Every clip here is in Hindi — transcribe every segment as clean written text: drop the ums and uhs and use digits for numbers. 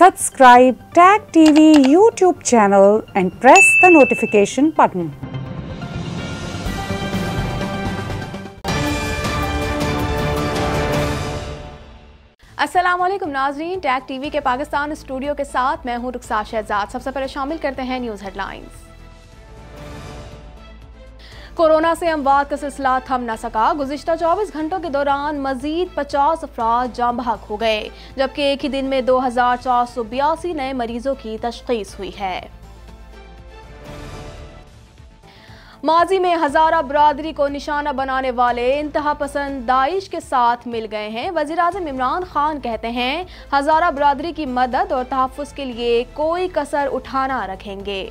Subscribe Tag TV YouTube channel and press the notification button. अस्सलामुअलैकुम नाज़रीन, टैग टीवी के पाकिस्तान स्टूडियो के साथ मैं हूं रुखसार शहजाद। सबसे पहले शामिल करते हैं न्यूज़ हेडलाइंस। कोरोना से अमवात का सिलसिला थम न सका। गुज़िश्ता 24 घंटों के दौरान मजीद 50 अफराद जाँ बहक हो गए, जबकि एक ही दिन में 2482 नए मरीजों की तशख़ीस हुई है। माजी में हज़ारा बरादरी को निशाना बनाने वाले इंतहा पसंद दाइश के साथ मिल गए हैं। वज़ीर आज़म इमरान खान कहते हैं, हज़ारा बरादरी की मदद और तहफ़्फ़ुज़ के लिए कोई कसर उठाना रखेंगे।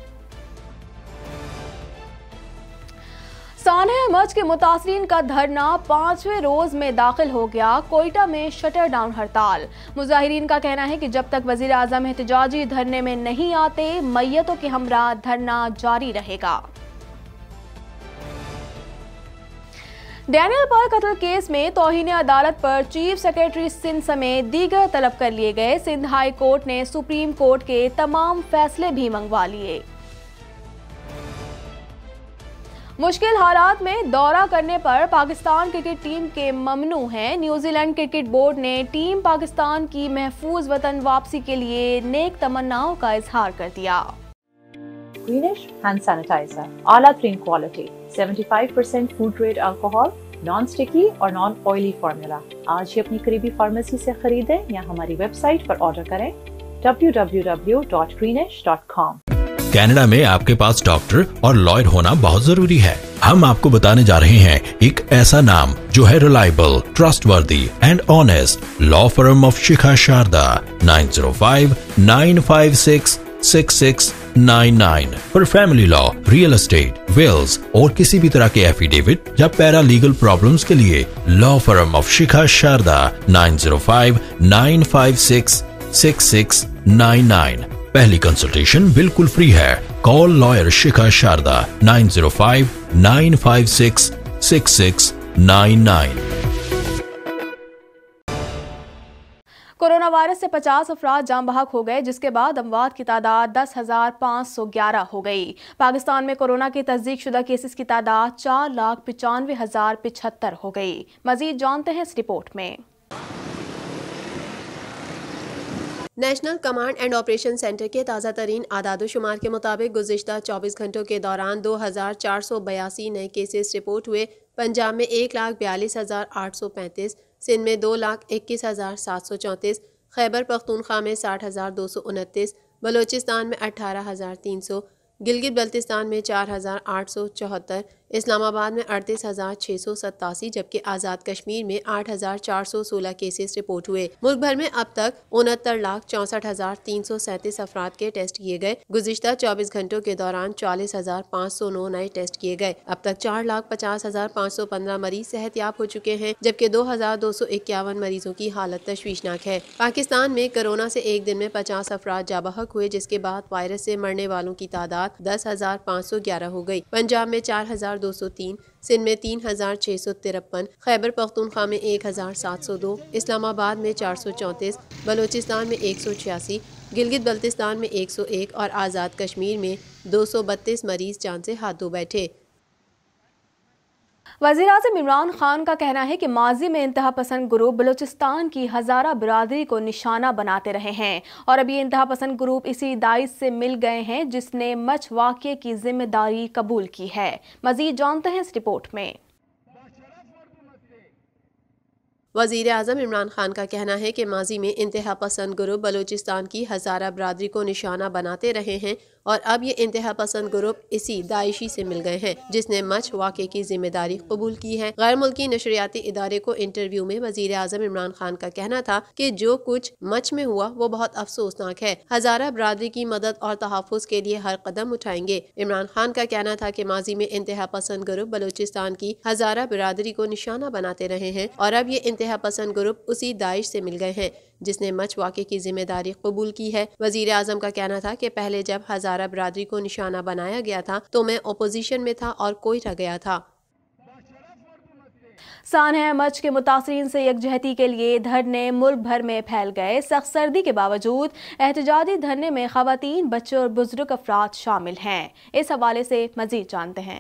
सानह मर्ज के मुतासरीन का धरना 5वें रोज में दाखिल हो गया। कोयटा में शटर डाउन हड़ताल। मुजाहिरीन का कहना है कि जब तक वज़ीर आज़म एहतजाजी धरने में नहीं आते, मैयतों के हमरा धरना जारी रहेगा। डैनियल पर कत्ल केस में तौहीन अदालत पर चीफ सेक्रेटरी सिंध समेत दीगर तलब कर लिए गए। सिंध हाई कोर्ट ने सुप्रीम कोर्ट के तमाम फैसले भी मंगवा लिए। मुश्किल हालात में दौरा करने पर पाकिस्तान क्रिकेट टीम के ममनू हैं। न्यूजीलैंड क्रिकेट बोर्ड ने टीम पाकिस्तान की महफूज वतन वापसी के लिए नेक तमन्नाओं का इजहार कर दिया। Greenish hand sanitizer, आला तरीन quality, 75% food grade alcohol, non sticky और नॉन ऑयली फार्मूला। आज ही अपनी करीबी फार्मेसी से खरीदें या हमारी वेबसाइट पर ऑर्डर करें www.greenish.com। कनाडा में आपके पास डॉक्टर और लॉयर होना बहुत जरूरी है। हम आपको बताने जा रहे हैं एक ऐसा नाम जो है reliable, trustworthy and honest. Law firm of Shikha Sharda, 9059566699 पर family law, real estate, wills और किसी भी तरह के एफिडेविट या पैरा लीगल प्रॉब्लम्स के लिए law firm of Shikha Sharda, 9059566699। पहली कंसल्टेशन बिल्कुल फ्री है। Call lawyer Shikha Sharda, 9059566699। Coronavirus से 50 अफराद जाँ बहक हो गए, जिसके बाद अमवात की तादाद 10,511 हो गई। पाकिस्तान में कोरोना की तस्दीक शुदा केसेस की तादाद 4,95,075 हो गई। मजीद जानते हैं इस रिपोर्ट में। National command and operation centre के ताज़ा तरीन आदादोशुमार के मुताबिक गुज़िश्ता 24 घंटों के दौरान 2,482 नए केसेस रिपोर्ट हुए। पंजाब में 1,42,835, सिंध में 2,21,734, खैबर पख्तूनख्वा में 60,229, बलोचिस्तान में 18,300, गिलगित बल्तिस्तान में 4,874, इस्लामाबाद में 38,687, जबकि आज़ाद कश्मीर में 8,416 केसेस रिपोर्ट हुए। मुल्क भर में अब तक 69,64,337 अफराद के टेस्ट किए गए। गुज़िश्ता 24 घंटों के दौरान 40,509 नए टेस्ट किए गए। अब तक 4,50,515 मरीज सेहतयाब हो चुके हैं, जबकि 2,251 मरीजों की हालत तशवीशनाक है। पाकिस्तान में कोरोना से एक दिन में 50 अफराद जाँ बहक हुए, जिसके बाद वायरस से मरने वालों की तादाद 10,511 हो गई। पंजाब में 4,203, सिंध में 3,653, खैबर पख्तूनख्वा में 1,702, इस्लामाबाद में 434, बलोचिस्तान में 186, गिलगित बल्तिस्तान में 101 और आज़ाद कश्मीर में 232 मरीज जान से हाथ धो बैठे। वज़ीर आज़म इमरान खान का कहना है कि माजी में इंतहा पसंद ग्रुप बलूचिस्तान की हज़ारा बरादरी को निशाना बनाते रहे हैं और अब ये इंतहा पसंद ग्रुप इसी दाइश से मिल गए हैं जिसने मच वाक़े की जिम्मेदारी कबूल की है। मज़ीद जानते हैं इस रिपोर्ट में। वज़ीर आज़म इमरान खान का कहना है कि माजी में इंतहा पसंद ग्रुप बलूचिस्तान की हज़ारा बरादरी को निशाना बनाते रहे हैं और अब ये इंतहा पसंद ग्रुप इसी दाइशी से मिल गए हैं जिसने मच वाक़े की जिम्मेदारी कबूल की है। गैर मुल्की नशरियाती इदारे को इंटरव्यू में वज़ीर आज़म इमरान खान का कहना था कि जो कुछ मच में हुआ वो बहुत अफसोसनाक है। हज़ारा बरादरी की मदद और तहफ़्फ़ुज़ के लिए हर कदम उठाएंगे। इमरान खान का कहना था कि माजी में इंतहा पसंद ग्रुप बलूचिस्तान की हज़ारा बरादरी को निशाना बनाते रहे हैं और अब ये इंतहा पसंद ग्रुप उसी दाइश से मिल गए हैं जिसने मच वाक़े की जिम्मेदारी कबूल की है। वज़ीर आज़म का कहना था कि पहले जब हज़ारा बरादरी को निशाना बनाया गया था तो मैं अपोजिशन में था और कोई रह गया था। सानहा मच के मुतासरीन से यकजहती के लिए धरने मुल्क भर में फैल गए। सख्त सर्दी के बावजूद एहतजाजी धरने में खवातीन, बच्चे और बुजुर्ग अफराद शामिल हैं। इस हवाले से मजीद जानते हैं।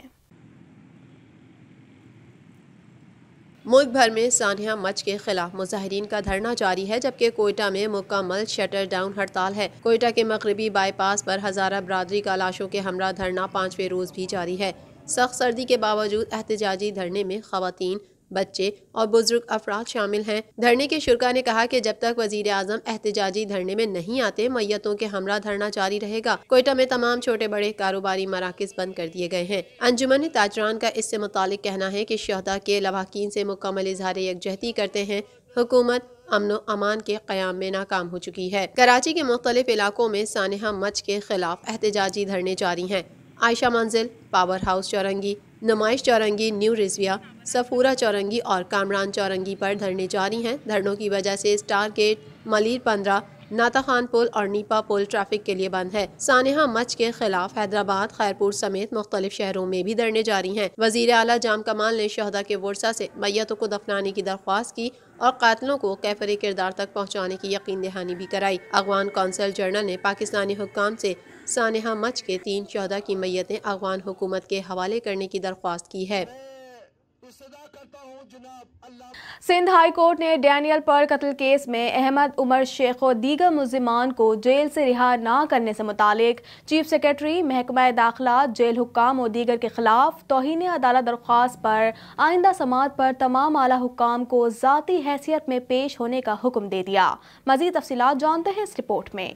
मुल्क भर में सानहा मच के खिलाफ मुजाहिरीन का धरना जारी है, जबकि कोयटा में मुकम्मल शटर डाउन हड़ताल है। कोयटा के मगरबी बाईपास पर हज़ारा बरादरी का लाशों के हमरा धरना 5वें रोज भी जारी है। सख्त सर्दी के बावजूद एहतजाजी धरने में खवातीन, बच्चे और बुजुर्ग अफराद शामिल हैं। धरने के शुरका ने कहा कि जब तक वजीर आजम एहतजाजी धरने में नहीं आते, मैयतों के हमरा धरना जारी रहेगा। कोयटा में तमाम छोटे बड़े कारोबारी मराकज बंद कर दिए गए हैं। अंजुमन ताजरान का इससे मुतालिक कहना है कि शहदा के लवाकीन से मुकम्मल इजहार यकजहती करते हैं। हुकूमत अमन अमान के क़याम में नाकाम हो चुकी है। कराची के मुख्तलिफ इलाकों में सानहा मच के खिलाफ एहतजाजी धरने जारी हैं। आयशा मंजिल, पावर हाउस चौरंगी, नुमाइश चौरंगी, न्यू रिजविया, सफूरा चौरंगी और कामरान चौरंगी पर धरने जारी हैं। धरनों की वजह से स्टार गेट, मलिर 15, नाता खान पुल और नीपा पुल ट्रैफिक के लिए बंद है। सानहा मच के खिलाफ हैदराबाद, खैरपुर समेत मुख्तलिफ शहरों में भी धरने जारी हैं। वजीर आला जाम कमाल ने शहदा के वर्सा से मैयतों को दफनाने की दरख्वास्त की और कातलों को कैफरे किरदार तक पहुँचाने की यकीन दहानी भी कराई। अफगान कौंसल जनरल ने पाकिस्तानी हुक्काम से सानहा मच के 3 शहदा की मैयतें अफगान हुकूमत के हवाले करने की दरख्वास्त की है। सिंध हाई कोर्ट ने डैनियल पर्ल कत्ल केस में अहमद उमर शेख और दीगर मुल्जिमान को जेल से रिहा न करने से मुतालिक चीफ सेक्रेटरी, महकमा दाखिला, जेल हुक्काम और दीगर के खिलाफ तौहीन अदालत दरख्वास्त पर आइंदा समाअत पर तमाम आला हुक्काम को ज़ाती हैसियत में पेश होने का हुक्म दे दिया। मज़ीद तफसीलात जानते हैं इस रिपोर्ट में।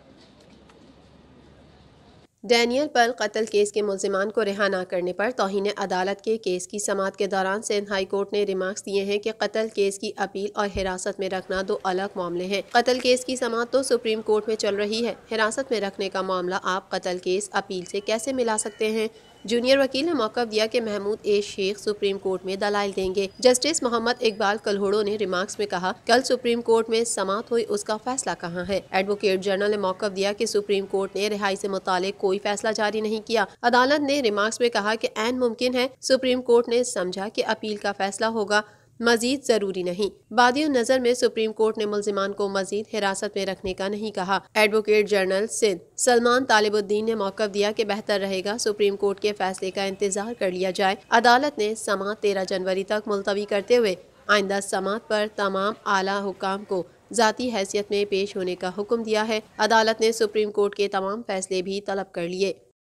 डैनियल पर्ल कत्ल केस के मुल्जिमान को रिहा न करने पर तौहीन अदालत के केस की समाअत के दौरान सिंध हाई कोर्ट ने रिमार्क्स दिए हैं कि कत्ल केस की अपील और हिरासत में रखना 2 अलग मामले हैं। कत्ल केस की समाअत तो सुप्रीम कोर्ट में चल रही है, हिरासत में रखने का मामला आप कत्ल केस अपील से कैसे मिला सकते हैं? जूनियर वकील ने मौक़िफ़ दिया कि Mahmood A Sheikh supreme court में दलाइल देंगे। जस्टिस मोहम्मद इकबाल कलहोड़ो ने रिमार्क्स में कहा, कल सुप्रीम कोर्ट में समाअत हुई, उसका फैसला कहाँ है? एडवोकेट जनरल ने मौक़िफ़ दिया कि सुप्रीम कोर्ट ने रिहाई से मुतालिक कोई फैसला जारी नहीं किया। अदालत ने रिमार्क्स में कहा कि ऐन मुमकिन है सुप्रीम कोर्ट ने समझा कि अपील का फैसला होगा, मजीद जरूरी नहीं। बादियों नजर में सुप्रीम कोर्ट ने मुल्जिमान को मजीद हिरासत में रखने का नहीं कहा। एडवोकेट जनरल सिंध सलमान तालिबुद्दीन ने मौक़िफ़ दिया कि बेहतर रहेगा सुप्रीम कोर्ट के फैसले का इंतजार कर लिया जाए। अदालत ने समाअत 13 जनवरी तक मुलतवी करते हुए आइंदा समाअत पर तमाम आला हुक्काम को ज़ाती हैसियत में पेश होने का हुक्म दिया है। अदालत ने सुप्रीम कोर्ट के तमाम फैसले भी तलब कर लिए।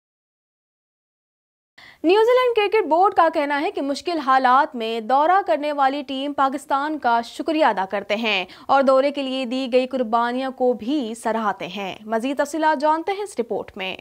न्यूजीलैंड क्रिकेट बोर्ड का कहना है कि मुश्किल हालात में दौरा करने वाली टीम पाकिस्तान का शुक्रिया अदा करते हैं और दौरे के लिए दी गई कुर्बानियों को भी सराहते हैं। मज़ीद तफसीलात जानते हैं इस रिपोर्ट में।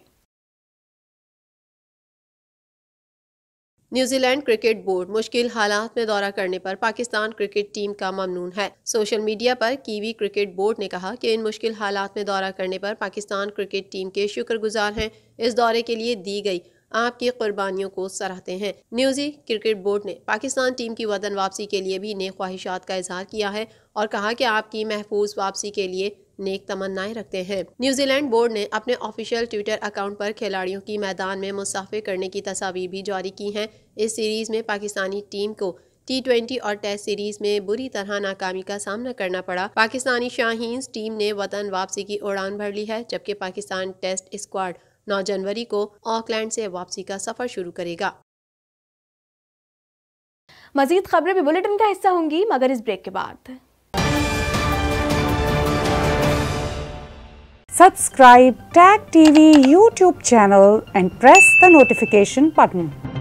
न्यूजीलैंड क्रिकेट बोर्ड मुश्किल हालात में दौरा करने पर पाकिस्तान क्रिकेट टीम का ममनून है। सोशल मीडिया पर कीवी क्रिकेट बोर्ड ने कहा कि इन मुश्किल हालात में दौरा करने पर पाकिस्तान क्रिकेट टीम के शुक्रगुजार हैं। इस दौरे के लिए दी गई आपकी कुर्बानियों को सराहते हैं। न्यूजी क्रिकेट बोर्ड ने पाकिस्तान टीम की वतन वापसी के लिए भी नेक ख्वाहिशात का इजहार किया है और कहा कि आपकी महफूज वापसी के लिए नेक तमन्नाएं रखते हैं। न्यूजीलैंड बोर्ड ने अपने ऑफिशियल ट्विटर अकाउंट पर खिलाड़ियों की मैदान में मुसाफिर करने की तस्वीर भी जारी की हैं। इस सीरीज में पाकिस्तानी टीम को T20 और टेस्ट सीरीज में बुरी तरह नाकामी का सामना करना पड़ा। पाकिस्तानी शाहीन्स टीम ने वतन वापसी की उड़ान भर ली है, जबकि पाकिस्तान टेस्ट स्क्वाड 9 जनवरी को ऑकलैंड से वापसी का सफर शुरू करेगा। मजीद खबरें भी बुलेटिन का हिस्सा होंगी, मगर इस ब्रेक के बाद। Subscribe TAG TV YouTube channel and press the notification button.